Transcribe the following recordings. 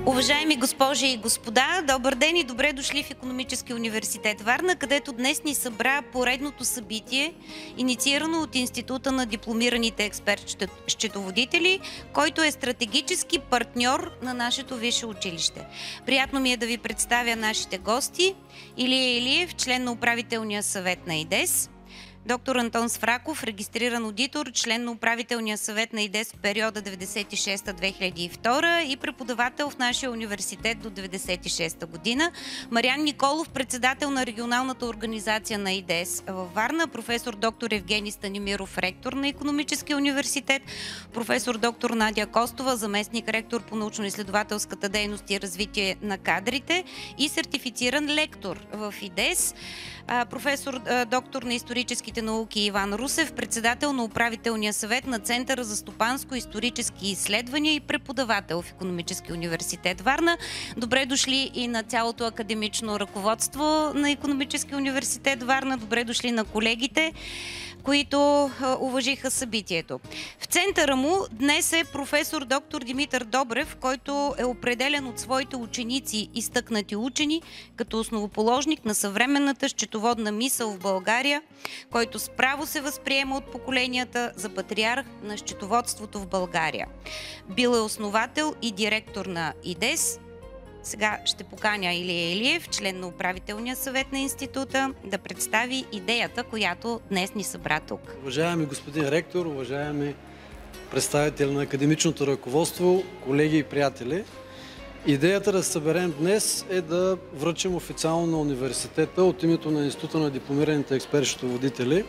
Уважаеми госпожи и господа, добър ден и добре дошли в Икономически университет Варна, където днес ни събра поредното събитие, инициирано от Института на дипломираните експерт-счетоводители, който е стратегически партньор на нашето висше училище. Приятно ми е да ви представя нашите гости. Илия Илиев, член на управителния съвет на ИДЕС, доктор Антон Свраков, регистриран одитор, член на управителния съвет на ИДЕС в периода 96-2002 и преподавател в нашия университет до 96 година. Мариан Николов, председател на регионалната организация на ИДЕС във Варна, професор доктор Евгений Станимиров, ректор на Икономическия университет, професор доктор Надя Костова, заместник ректор по научно-изследователската дейност и развитие на кадрите и сертифициран лектор в ИДЕС, професор доктор на историческите науки Иван Русев, председател на управителния съвет на Центъра за стопанско-исторически изследвания и преподавател в Икономически университет Варна. Добре дошли и на цялото академично ръководство на Икономически университет Варна. Добре дошли на колегите, които уважиха събитието. В центъра му днес е професор доктор Димитър Добрев, който е определен от своите ученици, изтъкнати учени, като основоположник на съвременната счетоводна мисъл в България, който справо се възприема от поколенията за патриарх на счетоводството в България. Бил е основател и директор на ИДЕС. Сега ще поканя Илия Илиев, член на управителния съвет на института, да представи идеята, която днес ни събра тук. Уважаеми господин ректор, уважаеми представители на академичното ръководство, колеги и приятели, идеята да се съберем днес е да връчим официално на университета от името на Института на дипломираните експерт-счетоводители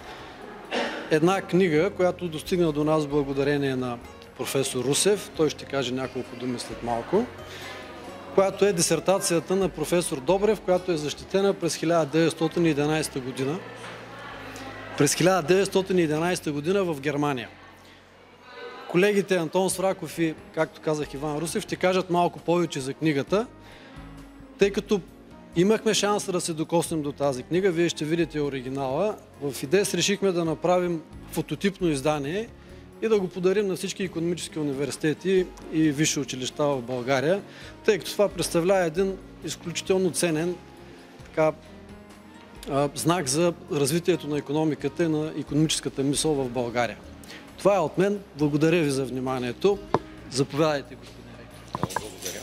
една книга, която достигна до нас благодарение на професор Русев. Той ще каже няколко думи след малко, която е дисертацията на професор Добрев, която е защитена през 1911 година. През 1911 година в Германия. Колегите Антон Свраков и, както казах, Иван Русев ще кажат малко повече за книгата, тъй като имахме шанса да се докоснем до тази книга. Вие ще видите оригинала. В ИДЕС решихме да направим фототипно издание и да го подарим на всички икономически университети и висши училища в България, тъй като това представлява един изключително ценен знак за развитието на икономиката и на икономическата мисъл в България. Това е от мен. Благодаря ви за вниманието. Заповядайте, господин ректор. Благодаря.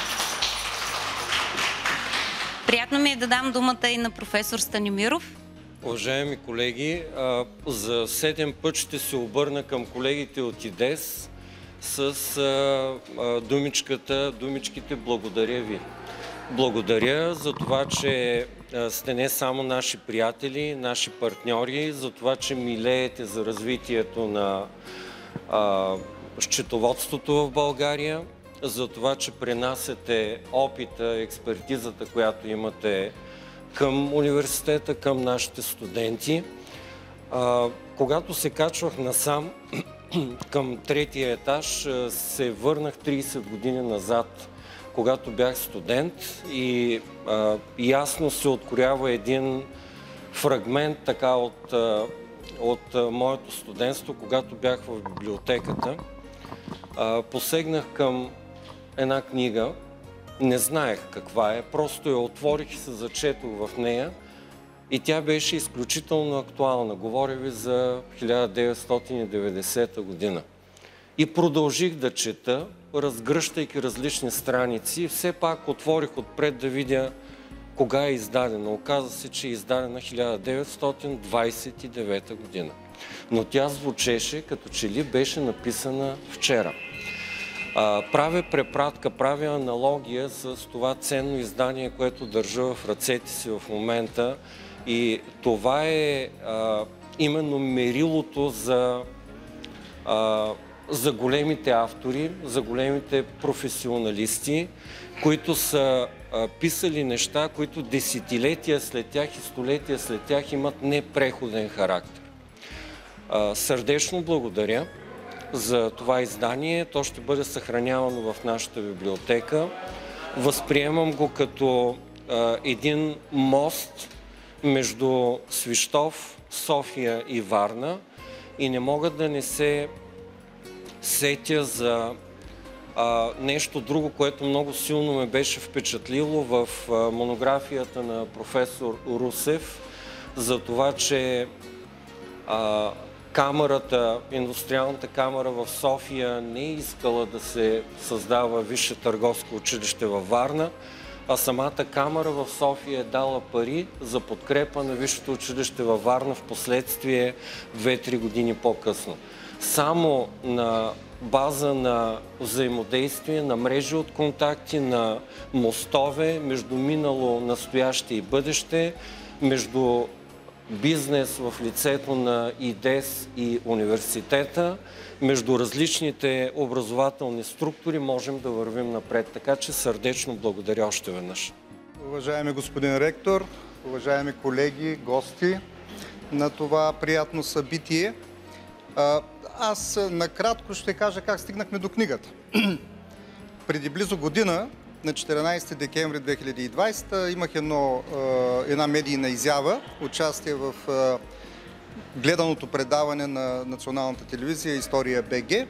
Приятно ми е да дам думата и на професор Станимиров. Уважаеми колеги, за 7 път ще се обърна към колегите от ИДЕС с думичките благодаря ви. Благодаря за това, че сте не само наши приятели, наши партньори, за това, че милеете за развитието на счетоводството в България, за това, че пренасяте опита, експертизата, която имате към университета, към нашите студенти. Когато се качвах насам към третия етаж, се върнах 30 години назад, когато бях студент и ясно се откроява един фрагмент така от моето студентство, когато бях в библиотеката. Посегнах към една книга, не знаех каква е, просто я отворих и се зачетох в нея и тя беше изключително актуална. Говоря ви за 1990 година. И продължих да чета, разгръщайки различни страници и все пак отворих отпред да видя кога е издадена. Оказа се, че е издадена 1929 година. Но тя звучеше като че ли беше написана вчера. Правя препратка, правя аналогия с това ценно издание, което държа в ръцете си в момента и това е именно мерилото за големите автори, за големите професионалисти, които са писали неща, които десетилетия след тях и столетия след тях имат непреходен характер. Сърдечно благодаря за това издание. То ще бъде съхранявано в нашата библиотека. Възприемам го като един мост между Свищов, София и Варна и не мога да не се сетя за Нещо друго, което много силно ме беше впечатлило в монографията на професор Русев, за това, че индустриалната камара в София не е искала да се създава висше търговско училище във Варна, а самата камара в София е дала пари за подкрепа на висшето училище във Варна в последствие 2-3 години по-късно. Само на база на взаимодействие, на мрежи от контакти, на мостове между минало, настояще и бъдеще, между бизнес в лицето на ИДЕС и университета, между различните образователни структури можем да вървим напред. Така че сърдечно благодаря още веднъж. Уважаеми господин ректор, уважаеми колеги, гости на това приятно събитие, аз накратко ще кажа как стигнахме до книгата. Преди близо година, на 14 декември 2020, имах една медийна изява, участие в гледаното предаване на националната телевизия История БГ.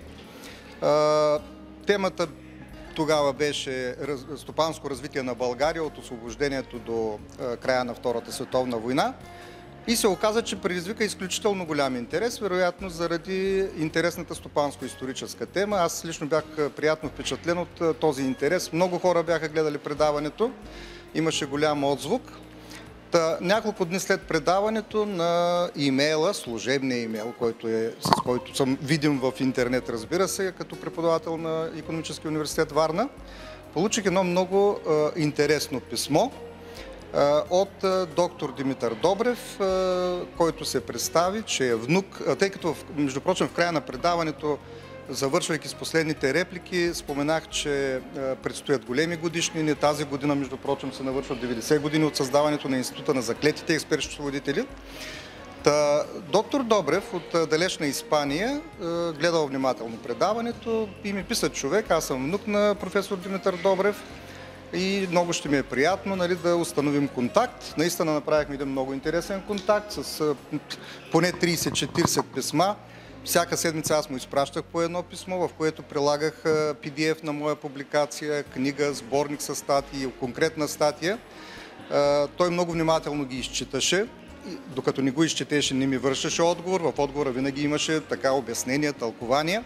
Темата тогава беше стопанско развитие на България от освобождението до края на Втората световна война. И се оказа, че предизвика изключително голям интерес, вероятно заради интересната стопанско-историческа тема. Аз лично бях приятно впечатлен от този интерес. Много хора бяха гледали предаването, имаше голям отзвук. Няколко дни след предаването на имейла, служебния имейл, с който съм видим в интернет, разбира се, като преподавател на Икономическия университет Варна, получих едно много интересно писмо от доктор Димитър Добрев, който се представи, че е внук, тъй като, между прочим, в края на предаването, завършвайки с последните реплики, споменах, че предстоят големи годишнини. Тази година, между прочим, се навършват 90 години от създаването на Института на заклетите експерт-счетоводители. Доктор Добрев от далечна Испания гледал внимателно предаването и ми писа човек, аз съм внук на професор Димитър Добрев, и много ще ми е приятно да установим контакт. Наистина направихме един много интересен контакт с поне 30-40 писма. Всяка седмица аз му изпращах по едно писмо, в което прилагах PDF на моя публикация, книга, сборник с статии, конкретна статия. Той много внимателно ги изчиташе. Докато не го изчетеше, не ми вършеше отговор. В отговора винаги имаше обяснения, тълкования.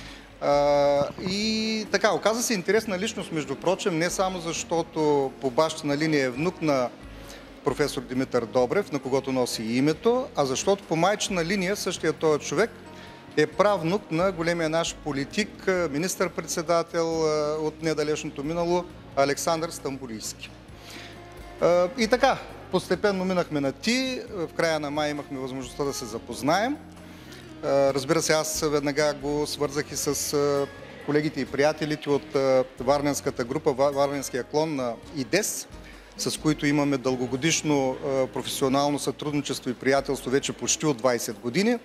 И така, оказа се интересна личност, между прочим, не само защото по бащина линия е внук на професор Димитър Добрев, на когото носи и името, а защото по майчина линия същия този човек е правнук на големия наш политик, министър-председател от недалечното минало Александър Стамболийски. И така, постепенно минахме на ти, в края на май имахме възможността да се запознаем. Разбира се, аз веднага го свързах и с колегите и приятелите от Варненската група, Варненския клон на ИДЕС, с които имаме дългогодишно професионално сътрудничество и приятелство вече почти от 20 години.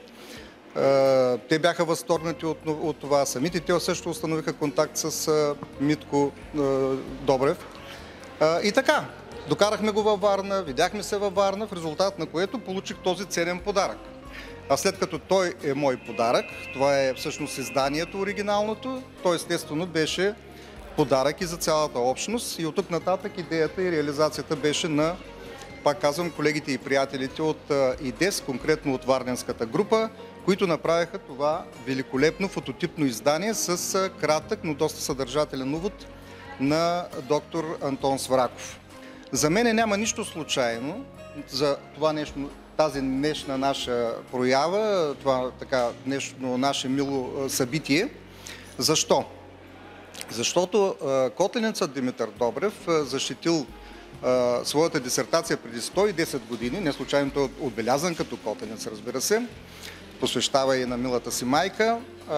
Те бяха възторгнати от това. Самите те също установиха контакт с Митко Добрев. И така, докарахме го във Варна, видяхме се във Варна, в резултат на което получих този ценен подарък. А след като той е мой подарък, това е всъщност изданието оригиналното, то естествено беше подарък и за цялата общност. И от тук нататък идеята и реализацията беше на, пак казвам, колегите и приятелите от ИДЕС, конкретно от Варненската група, които направиха това великолепно фототипно издание с кратък, но доста съдържателен увод на доктор Антон Свраков. За мен няма нищо случайно за това нещо, тази днешна наша проява, това така днешно наше мило събитие. Защо? Защото котленецът Димитър Добрев защитил своята дисертация преди 110 години, не случайно той е отбелязан като котленец, разбира се, посвещава и на милата си майка.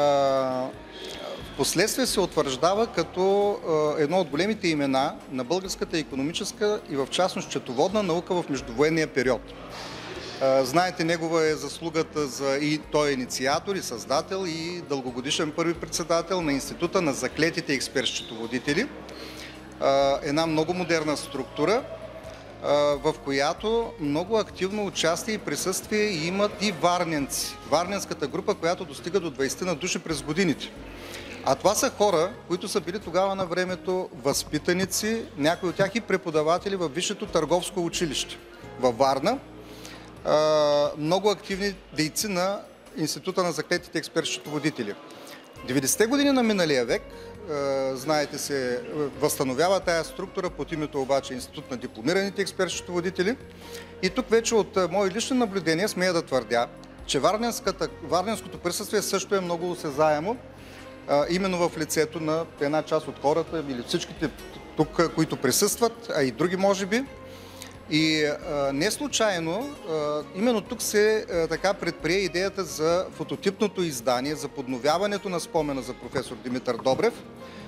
Впоследствие се утвърждава като едно от големите имена на българската икономическа и в частност счетоводна наука в междувоенния период. Знаете, негова е заслугата и той е инициатор и създател и дългогодишен първи председател на Института на заклетите експерт-счетоводители. Една много модерна структура, в която много активно участие и присъствие имат и варненци. Варненската група, която достига до 20 на души през годините. А това са хора, които са били тогава на времето възпитаници, някои от тях и преподаватели във Висшето търговско училище във Варна, много активни дейци на Института на заклетите експерт-счетоводители. 90-те години на миналия век, знаете, се възстановява тая структура под името обаче Институт на дипломираните експерт-счетоводители. И тук вече от мои лични наблюдения смея да твърдя, че варненското присъствие също е много осезаемо, именно в лицето на една част от хората или всичките тук, които присъстват, а и други може би. И не случайно, именно тук се така предприе идеята за фототипното издание, за подновяването на спомена за професор Димитър Добрев.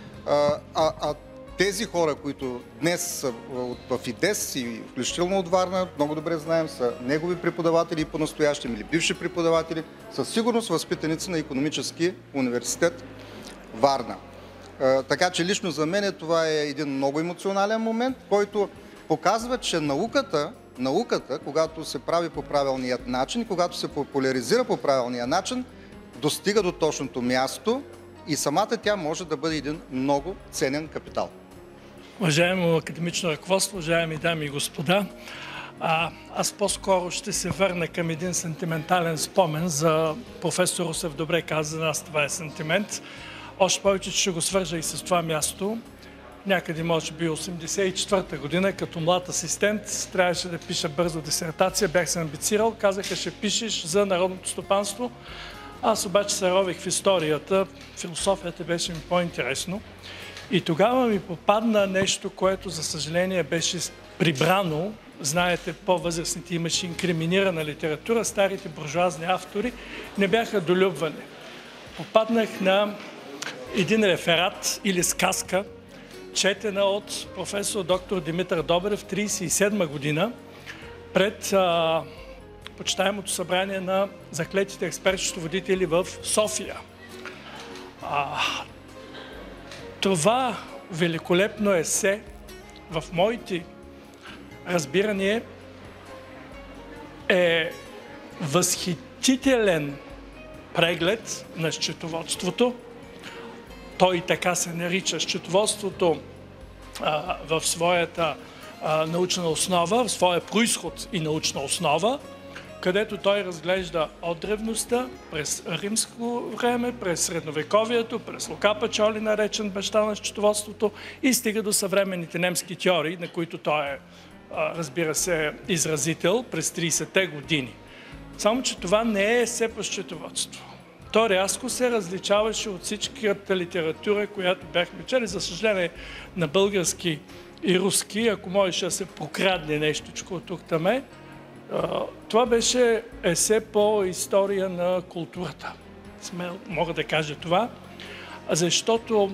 Тези хора, които днес са в ИДЕС и включително от Варна, много добре знаем, са негови преподаватели и по-настоящем или бивши преподаватели, със сигурност възпитаници на Икономически университет Варна. Така че лично за мен това е един много емоционален момент, който показва, че науката, когато се прави по правилният начин, когато се популяризира по правилния начин, достига до точното място и самата тя може да бъде един много ценен капитал. Уважаемо академично ръководство, уважаеми дами и господа, аз по-скоро ще се върна към един сентиментален спомен за професор Русев. Добре каза, за нас това е сентимент. Още повече, че ще го свържа и с това място. Някъде, може би, 1984 година, като млад асистент, трябваше да пиша бързо дисертация, бях се амбицирал, казаха, ще пишеш за народното стопанство. Аз обаче се рових в историята, философията беше ми по-интересно. И тогава ми попадна нещо, което, за съжаление, беше прибрано. Знаете, по-възрастните имаше инкриминирана литература, старите буржуазни автори не бяха долюбвани. Попаднах на един реферат или сказка, четена от професор доктор Димитър Добрев в 1937 година пред почитаемото събрание на заклетите експерт-счетоводители в София. Това великолепно есе в моите разбирания е възхитителен преглед на счетоводството. Той така се нарича счетоводството в своята научна основа, в своя произход и научна основа, където той разглежда от древността, през римско време, през средновековието, през Лука Пачоли, наречен баща на счетоводството, и стига до съвременните немски теории, на които той е, разбира се, изразител през 30-те години. Само че това не е все по счетоводство. То рязко се различаваше от всичката литература, която бяхме чели. За съжаление, на български и руски, ако можеше да се прокрадне нещичко от тук-таме. Това беше есе по история на културата. Мога да кажа това, защото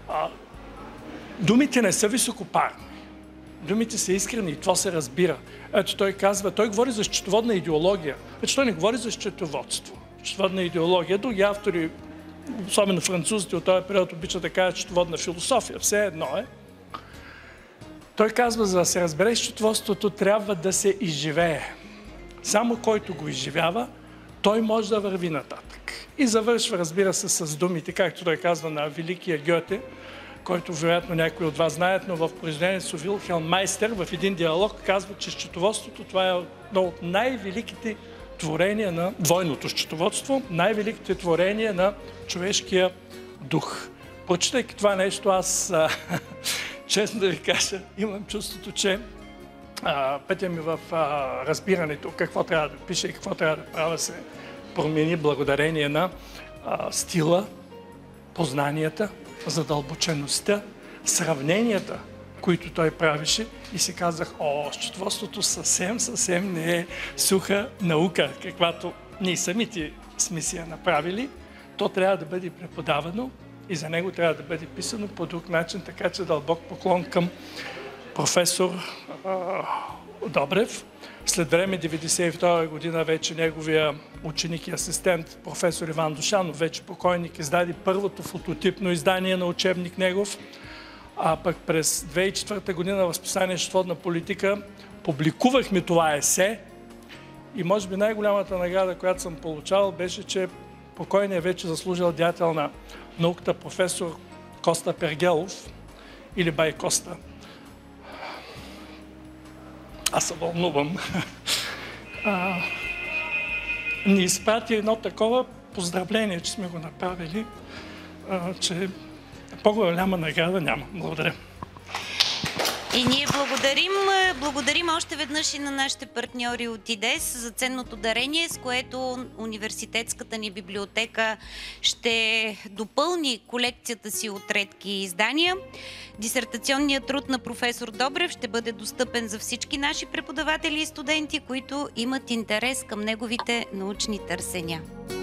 думите не са високопарни. Думите са искрени и това се разбира. Ето той казва, той говори за счетоводна идеология. Ето той не говори за счетоводство. Счетоводна идеология. Други автори, особено французите от този период, обичат да кажат счетоводна философия. Все едно е. Той казва, за да се разбере счетоводството, трябва да се изживее. Само който го изживява, той може да върви нататък. И завършва, разбира се, с думите, както той казва, на великия Гьоте, който вероятно някои от вас знаят, но в произведението Вилхелм Майстер в един диалог казва, че счетоводството това е едно от най-великите творения на двойното счетоводство, най-великите творения на човешкия дух. Прочитайки това нещо, аз честно да ви кажа, имам чувството, че пътя ми в разбирането какво трябва да пише и какво трябва да правя се промени благодарение на стила, познанията, задълбочеността, сравненията, които той правише, и си казах, счетоводството съвсем не е суха наука, каквато ние самите сме си я направили. То трябва да бъде преподавано и за него трябва да бъде писано по друг начин, така че дълбок поклон към професор Добрев. След време, 1992 година, вече неговия ученик и асистент, професор Иван Душанов, вече покойник, издаде първото фототипно издание на учебник негов, а пък през 2004 година в списание "Счетоводна политика" публикувахме това есе и може би най-голямата награда, която съм получавал, беше, че покойният вече заслужил деятел на науката професор Коста Пергелов или Бай Коста. Аз се вълнувам. Ни изпрати едно такова поздравление, че сме го направили, че по-голяма награда няма. Благодаря. И ние благодарим още веднъж и на нашите партньори от ИДЕС за ценното дарение, с което университетската ни библиотека ще допълни колекцията си от редки издания. Дисертационният труд на професор Добрев ще бъде достъпен за всички наши преподаватели и студенти, които имат интерес към неговите научни търсения.